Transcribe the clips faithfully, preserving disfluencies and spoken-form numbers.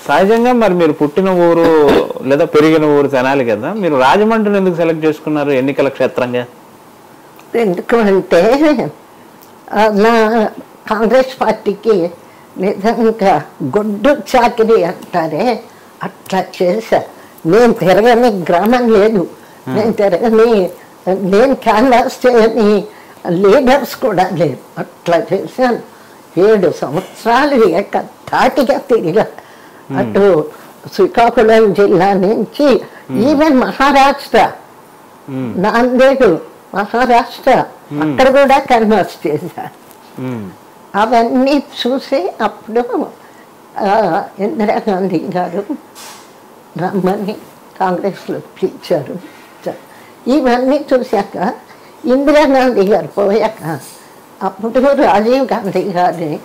సహజంగా మరి మీరు పుట్టిన ఊరు లేదా పెరిగిన ఊరు తెనాలి కదా, మీరు రాజమండ్రిని ఎందుకు సెలెక్ట్ చేసుకున్నారు ఎన్నికల క్షేత్రంగా? ఎందుకు అంటే నా కాంగ్రెస్ పార్టీకి నిజంగా గొడ్డు చాకిరి అంటారే అట్లా చేశా. నేను తిరగని గ్రామం లేదు, నేను తిరగని నేను క్యాన్వాస్ చేయని లీడర్స్ కూడా లేరు. అట్లా చేశాను. ఏడు సంవత్సరాలు ఏక తాటిగా తిరిగా. అటు శ్రీకాకుళం జిల్లా నుంచి ఈవెన్ మహారాష్ట్ర, నాందేడు మహారాష్ట్ర అక్కడ కూడా కన్వర్స్ చేశా. అవన్నీ చూసి అప్పుడు ఇందిరాగాంధీ గారు రమ్మని కాంగ్రెస్లో పిలిచారు. ఇవన్నీ చూశాక ఇందిరాగాంధీ గారు పోయాక అప్పుడు రాజీవ్ గాంధీ గారిని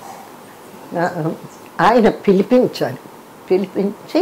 ఆయన పిలిపించారు. పిలిపించి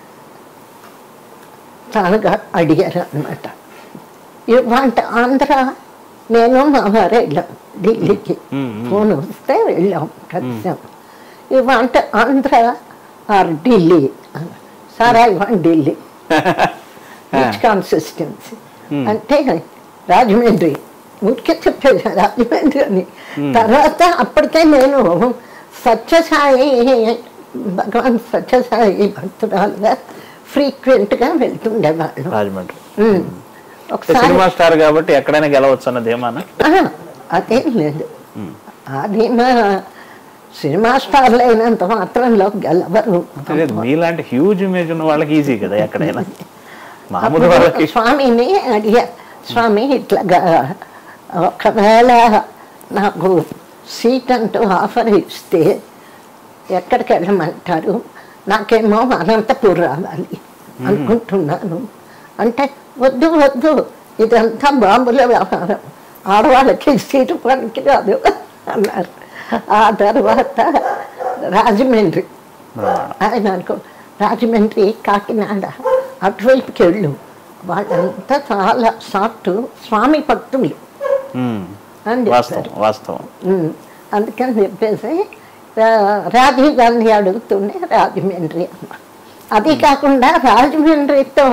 తానుగా అడిగారు అన్నమాట. ఇవాంట ఆంధ్ర నేను మా వారు వెళ్ళాం ఢిల్లీకి. ఫోన్ వస్తే వెళ్ళాం కలిసాం. ఇవాంట Andhra or Delhi sir I want Delhi constituency అంటే రాజమండ్రి ఊరికే చెప్పేది రాజమండ్రి అని. తర్వాత అప్పటికే నేను సత్యసాయి భగవాన్ సత్యసాయి భక్తురాలుగా ఫ్రీక్వెంట్గా వెళ్తుండేవాళ్ళు రాజమండ్రి. సినిమా స్టార్ కాబట్టి ఎక్కడైనా గెలవచ్చు అన్నది ఏమన్నా? అదేం లేదు. అది మా సినిమా స్టార్లు అయినంత మాత్రంలో గెలవరు. మీలాంటి హ్యూజ్ ఇమేజ్ ఉన్న వాళ్ళకి ఈజీ కదా ఎక్కడైనా. స్వామిని అడిగా, స్వామి ఇట్లాగా ఒకవేళ నాకు సీట్ అంటూ ఆఫర్ ఇస్తే ఎక్కడికి వెళ్ళమంటారు? నాకేమో అనంతపూర్ రావాలి అనుకుంటున్నాను అంటే, వద్దు వద్దు ఇదంతా బాంబుల వ్యవహారం, ఆడవాళ్ళకి సీటు పనికి రాదు అన్నారు. ఆ తర్వాత రాజమండ్రి ఆయన అనుకో రాజమండ్రి కాకినాడ అటువైపుకి వెళ్ళు, వాళ్ళంతా చాలా సాఫ్ట్ స్వామి భక్తులు అని చెప్పారు. అందుకని చెప్పేసి రాజీవ్ గాంధీ అడుగుతూనే రాజమండ్రి అమ్మ. అది కాకుండా రాజమండ్రితో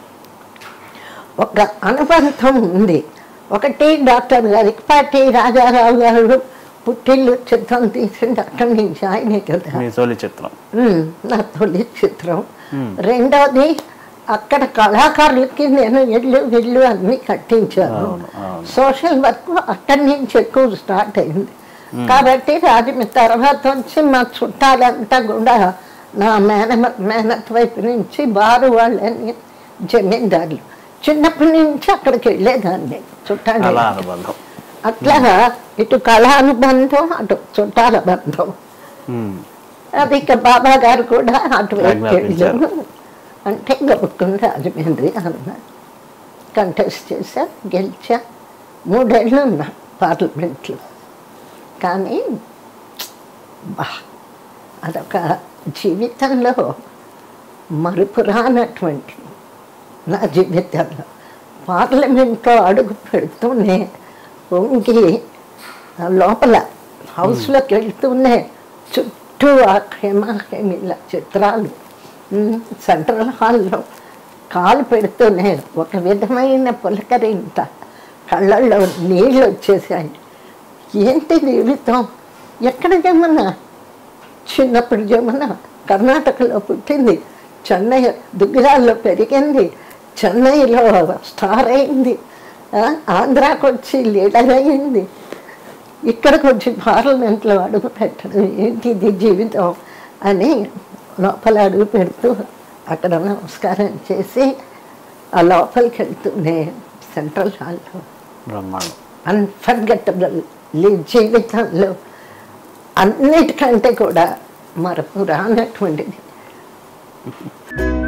ఒక అనుబంధం ఉంది. ఒకటి డాక్టర్ గరికపాటి రాజారావు గారు పుట్టిల్లు చిత్రం తీసింది అక్కడి నుంచి ఆయనే కదా చిత్రం, నా తొలి చిత్రం. రెండవది అక్కడ కళాకారులకి నేను ఇళ్ళు ఇళ్ళు అన్నీ కట్టించాను. సోషల్ వర్క్ అక్కడి నుంచి ఎక్కువ స్టార్ట్ అయింది. కాబట్టి రాజమండ్రి తర్వాత వచ్చి మా చుట్టాలంతా కూడా నా మేన మేనత్ వైపు నుంచి బారు వాళ్ళని జమీందారులు. చిన్నప్పటి నుంచి అక్కడికి వెళ్ళేదాన్ని చుట్టాలు. అట్లా ఇటు కళా అనుబంధం అటు చుట్టాల బంధం. అది ఇక బాబా గారు కూడా అటువైపు వెళ్ళాను అంటే గబుక్కుని రాజమండ్రి అన్న కంటెస్ట్ చేశా, గెలిచా. మూడేళ్ళు ఉన్నా పార్లమెంట్లో. కానీ బా అదొక జీవితంలో మరుపురానటువంటి నా జీవితంలో పార్లమెంట్లో అడుగు పెడుతూనే వంగి లోపల హౌస్లోకి వెళ్తూనే చుట్టూ ఆ హేమాహేమిల చిత్రాలు, సెంట్రల్ హాల్లో కాలు పెడుతూనే ఒక విధమైన పులకరింత, కళ్ళల్లో నీళ్ళు వచ్చేసాయి. ఏంటి జీవితం? ఎక్కడ జమున? చిన్నప్పుడు జమున కర్ణాటకలో పుట్టింది, చెన్నై దుగ్గిరాల్లో పెరిగింది, చెన్నైలో స్టార్ అయింది, ఆంధ్రాకి వచ్చి లీడర్ అయింది, ఇక్కడికి వచ్చి పార్లమెంట్లో అడుగు పెట్టడం ఏంటి ఇది జీవితం అని లోపల అడుగు పెడుతూ అక్కడ నమస్కారం చేసి ఆ లోపలికి వెళ్తూనే సెంట్రల్ హాల్లో అన్ఫర్గెటబుల్ జీవితంలో అన్నిటికంటే కూడా మరపు రానటువంటిది.